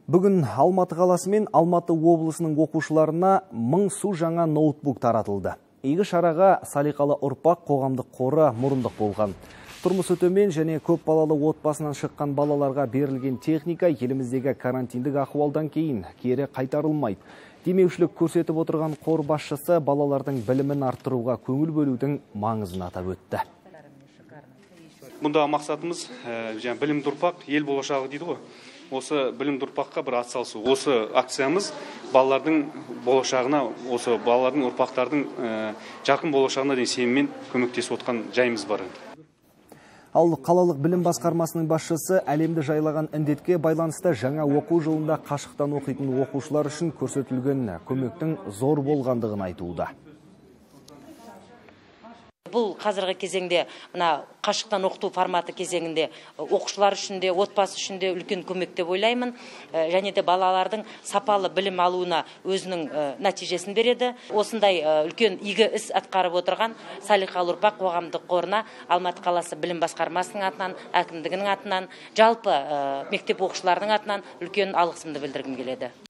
Бүгін Алматы қаласы мен Алматы облысының оқушыларына 1000 су жаңа ноутбук таратылды. Игі шараға салиқалы ұрпақ қоғамдық қоры мұрындық болған. Тұрмысы төмен және көп балалы отбасынан шыққан балаларға берілген техника еліміздегі карантиндік ахуалдан кейін кері қайтарылмайды. Демеушілік көрсетіп отырған қор басшысы балалардың білімін арттыруға көңіл бөлудің маңызын атап өтті. Бұндағы мақсатымыз білімді ұрпақ, ел болашағы дейді ғой. Осы білімді ұрпаққа бір атсалысу. Осы акциямыз балалардың болашағына, осы балалардың ұрпақтардың жарқын болашағына деген сеніммен көмектесіп отқан жайымыз бар. Ал қалалық білім басқармасының басшысы әлемді жайлаған індетке байланысты жаңа оқу жылында қашықтан оқитын оқушылар үшін көрсетілген көмектің зор болғандығын айтуда. Бұл қазіргі кезеңде, қашықтан оқыту форматы кезеңінде оқушылар үшін де, отбасы үшін де үлкен көмек деп ойлаймын. Және де балалардың сапалы білім алуына өзінің нәтижесін береді. Осындай үлкен игі іс атқарып отырған салиқалы ұрпақ қоғамдық қорына Алматы қаласы білім басқармасының атынан, әкімдігінің атынан, жалпы мектеп оқушыларының атынан үлкен алғысымды білдіргім келеді.